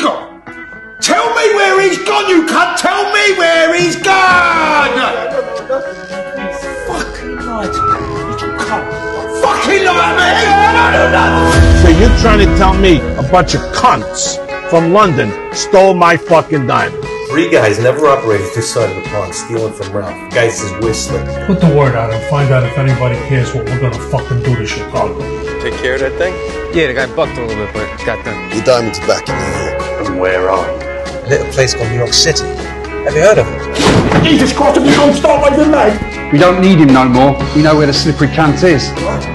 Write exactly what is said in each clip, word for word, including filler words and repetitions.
gone? Tell me where he's gone, you cunt! Tell me where he's gone! Fucking lie to me, you cunt! Fucking lie to me! I don't know! So you're trying to tell me a bunch of cunts from London stole my fucking diamond? Three guys never operated this side of the pond, stealing from Ralph. The guy says we're slipping. Put the word out and find out if anybody cares what we're gonna fucking do to Chicago. Take care of that thing? Yeah, the guy bucked a little bit, but got done. Your diamonds are back in New York. And where are you? A little place called New York City. Have you heard of it? Jesus Christ, if you don't start my delay! We don't need him no more. We know where the slippery cunt is.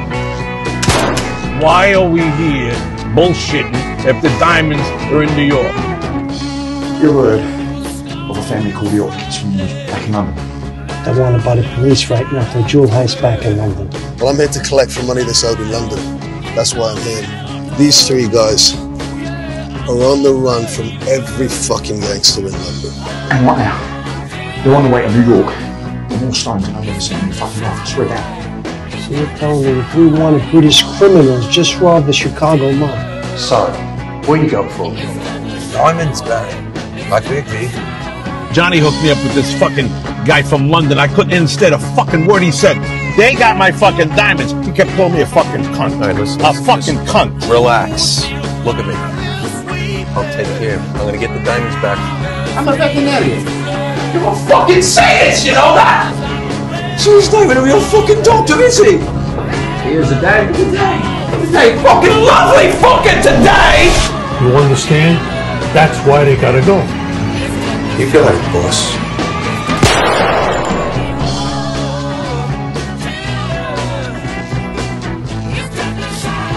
Why are we here bullshitting if the diamonds are in New York? Your word of a family called the Orchids from back in London. They're wanted by the police right now for a jewel heist back in London. Well, I'm here to collect for money that's owed in London. That's why I'm here. These three guys are on the run from every fucking gangster in London. And right now, they're on the way to New York. They're more stones than I've ever seen in my fucking life. I swear down. So you're telling me if we wanted British criminals just robbed the Chicago mob? So, what are you going for? Diamonds, Barry. Like we agreed. Johnny hooked me up with this fucking guy from London. I couldn't understand a fucking word he said. They got my fucking diamonds. He kept calling me a fucking cunt. All right, listen, a listen, fucking listen. cunt. Relax. Look at me. I'll take care of it. I'm gonna get the diamonds back. I'm a veterinarian. You're a fucking sadist, you know that? So he's not even a real fucking doctor, is he? Here's a day. Today. Today. Fucking lovely fucking today! You understand? That's why they gotta go. You got it, boss.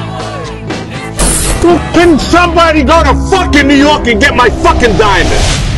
Can somebody go to fucking New York and get my fucking diamond?